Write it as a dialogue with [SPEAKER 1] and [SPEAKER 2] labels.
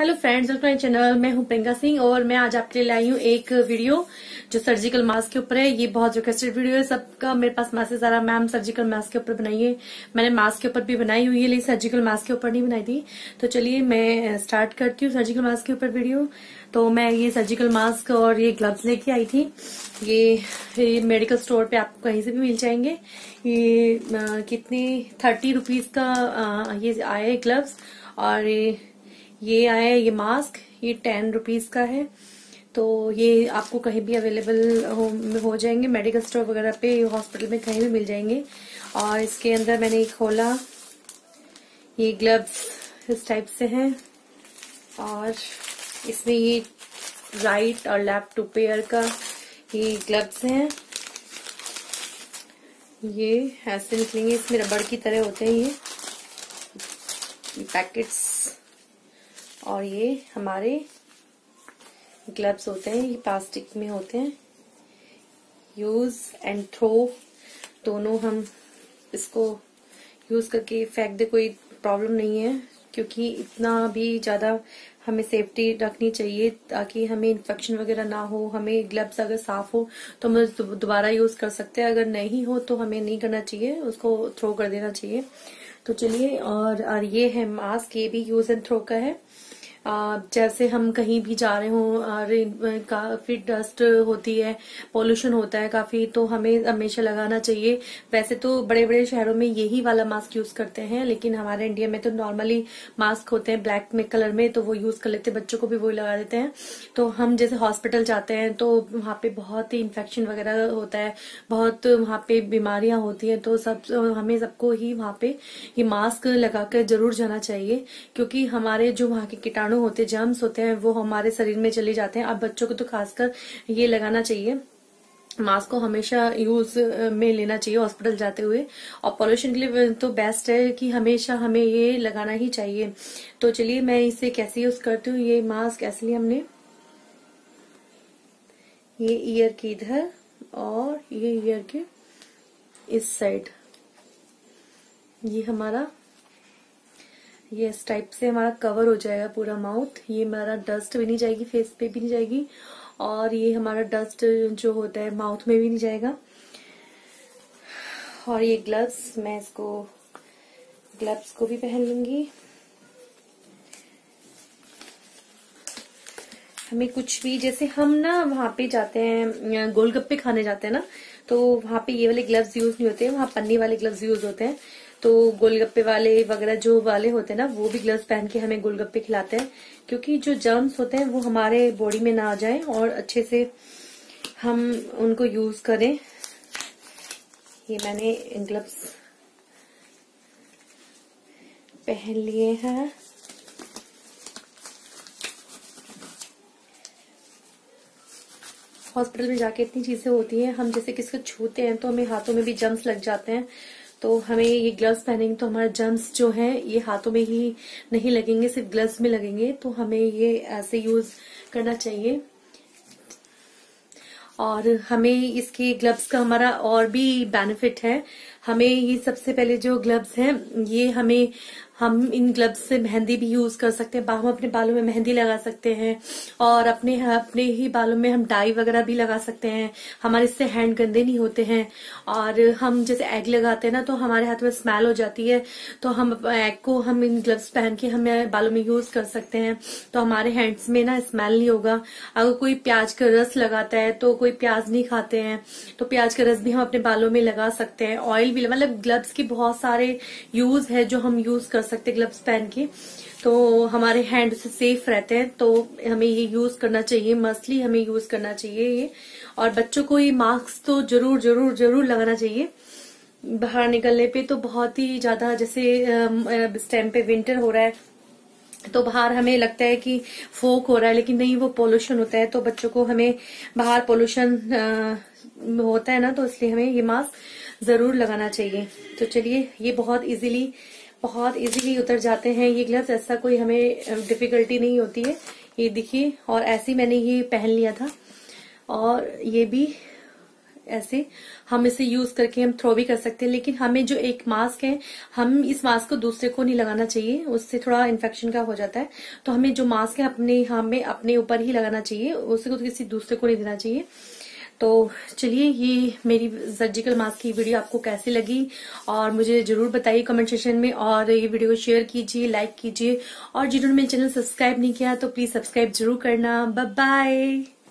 [SPEAKER 1] Hello friends, welcome my channel. मैं हूं प्रियंका सिंह और मैं आज आपके लिए लाई हूं एक वीडियो जो सर्जिकल मास्क के ऊपर है। ये बहुत रिक्वेस्टेड वीडियो है सबका। मेरे पास मैसेज आ रहा, मैम सर्जिकल मास्क के ऊपर बनाइए। मैंने मास्क के ऊपर भी बनाई हुई है लेकिन सर्जिकल मास्क के ऊपर नहीं बनाई थी। तो चलिए मैं स्टार्ट करती हूँ सर्जिकल मास्क के ऊपर वीडियो। तो मैं ये सर्जिकल मास्क और ये ग्लव्स लेके आई थी। ये मेडिकल स्टोर पे आपको कहीं से भी मिल जाएंगे। ये कितने 30 रुपीज का ये आया है ग्लव्स। और ये आया है ये मास्क, ये 10 रुपीज का है। तो ये आपको कहीं भी अवेलेबल हो जाएंगे, मेडिकल स्टोर वगैरह पे, हॉस्पिटल में कहीं भी मिल जाएंगे। और इसके अंदर मैंने खोला, ये ग्लव्स इस टाइप से हैं और इसमें ये राइट और लेफ्ट 2 पेयर का ये ग्लव्स हैं। ये ऐसे निकलेंगे, इसमें रबड़ की तरह होते हैं ये पैकेट्स। और ये हमारे ग्लव्स होते हैं, ये प्लास्टिक में होते हैं। यूज एंड थ्रो दोनों हम इसको यूज करके फेंक दे, कोई प्रॉब्लम नहीं है, क्योंकि इतना भी ज्यादा हमें सेफ्टी रखनी चाहिए ताकि हमें इन्फेक्शन वगैरह ना हो। हमें ग्लव्स अगर साफ हो तो हम दोबारा यूज कर सकते हैं, अगर नहीं हो तो हमें नहीं करना चाहिए, उसको थ्रो कर देना चाहिए। तो चलिए, और ये है मास्क, ये भी यूज एंड थ्रो का है। जैसे हम कहीं भी जा रहे हो, काफी डस्ट होती है, पोल्यूशन होता है काफी, तो हमें हमेशा लगाना चाहिए। वैसे तो बड़े बड़े शहरों में यही वाला मास्क यूज करते हैं, लेकिन हमारे इंडिया में तो नॉर्मली मास्क होते हैं ब्लैक में कलर में, तो वो यूज कर लेते हैं, बच्चों को भी वही लगा देते हैं। तो हम जैसे हॉस्पिटल जाते हैं तो वहां पे बहुत ही इन्फेक्शन वगैरह होता है, बहुत वहां पे बीमारियां होती है, तो हमें सबको ही वहां पे ये मास्क लगाकर जरूर जाना चाहिए, क्योंकि हमारे जो वहां के कीटाणु होते, जर्म्स होते हैं, वो हमारे शरीर में चले जाते हैं। अब बच्चों को तो खासकर ये लगाना चाहिए, मास्क को हमेशा यूज में लेना चाहिए हॉस्पिटल जाते हुए। और पॉल्यूशन के लिए तो बेस्ट है कि हमेशा हमें ये लगाना ही चाहिए। तो चलिए मैं इसे कैसे यूज करती हूँ। ये मास्क ऐसे लिए हमने ये ईयर के इधर और ये ईयर के इस साइड, ये हमारा ये इस टाइप से हमारा कवर हो जाएगा पूरा माउथ। ये हमारा डस्ट भी नहीं जाएगी, फेस पे भी नहीं जाएगी, और ये हमारा डस्ट जो होता है माउथ में भी नहीं जाएगा। और ये ग्लव्स, मैं इसको ग्लव्स को भी पहन लूंगी। हमें कुछ भी, जैसे हम ना वहां पे जाते हैं, गोलगप्पे खाने जाते हैं ना, तो वहां पे ये वाले ग्लव्स यूज नहीं होते हैं, वहां पन्नी वाले ग्लव्स यूज होते हैं। तो गोलगप्पे वाले वगैरह जो वाले होते हैं ना, वो भी ग्लव्स पहन के हमें गोलगप्पे खिलाते हैं, क्योंकि जो जर्म्स होते हैं वो हमारे बॉडी में ना आ जाए और अच्छे से हम उनको यूज करें। ये मैंने ग्लव्स पहन लिए हैं। हॉस्पिटल में जाके इतनी चीजें होती हैं, हम जैसे किसी को छूते हैं तो हमें हाथों में भी जर्म्स लग जाते हैं, तो हमें ये ग्लव्स पहनेंगे तो हमारा जर्म्स जो है ये हाथों में ही नहीं लगेंगे, सिर्फ ग्लव्स में लगेंगे। तो हमें ये ऐसे यूज करना चाहिए। और हमें इसके ग्लव्स का हमारा और भी बेनिफिट है। हमें ये सबसे पहले जो ग्लव्स हैं, ये हम इन ग्लव्स से मेहंदी भी यूज कर सकते हैं, हम अपने बालों में मेहंदी लगा सकते हैं, और अपने ही बालों में हम डाई वगैरह भी लगा सकते हैं। हमारे इससे हैंड गंदे नहीं होते हैं। और हम जैसे एग लगाते हैं ना, तो हमारे हाथ में स्मेल हो जाती है, तो हम एग को हम इन ग्लव्स पहन के हम बालों में यूज कर सकते हैं, तो हमारे हैंड्स में ना स्मेल नहीं होगा। अगर कोई प्याज का रस लगाता है, तो कोई प्याज नहीं खाते हैं, तो प्याज का रस भी हम अपने बालों में लगा सकते हैं। ऑयल भी, मतलब ग्लव्स की बहुत सारे यूज है जो हम यूज कर सकते हैं ग्लव्स पहन के, तो हमारे हैंड से सेफ रहते हैं। तो हमें ये यूज करना चाहिए, मस्टली हमें यूज करना चाहिए ये। और बच्चों को ये मास्क तो जरूर जरूर जरूर लगाना चाहिए बाहर निकलने पे। तो बहुत ही ज्यादा, जैसे इस टाइम पे विंटर हो रहा है, तो बाहर हमें लगता है कि फोक हो रहा है, लेकिन नहीं, वो पोल्यूशन होता है। तो बच्चों को हमें बाहर पोल्यूशन होता है ना, तो इसलिए हमें ये मास्क जरूर लगाना चाहिए। तो चलिए, ये बहुत इजीली उतर जाते हैं ये ग्लव्स, ऐसा कोई हमें डिफिकल्टी नहीं होती है। ये देखिए, और ऐसे ही मैंने ये पहन लिया था, और ये भी ऐसे हम इसे यूज करके हम थ्रो भी कर सकते हैं। लेकिन हमें जो एक मास्क है, हम इस मास्क को दूसरे को नहीं लगाना चाहिए, उससे थोड़ा इन्फेक्शन का हो जाता है। तो हमें जो मास्क है हमें अपने ऊपर ही लगाना चाहिए, उसको किसी दूसरे को नहीं देना चाहिए। तो चलिए, ये मेरी सर्जिकल मास्क की वीडियो आपको कैसी लगी और मुझे जरूर बताइए कमेंट सेक्शन में। और ये वीडियो को शेयर कीजिए, लाइक कीजिए, और जिन्होंने मेरे चैनल सब्सक्राइब नहीं किया तो प्लीज सब्सक्राइब जरूर करना। Bye bye.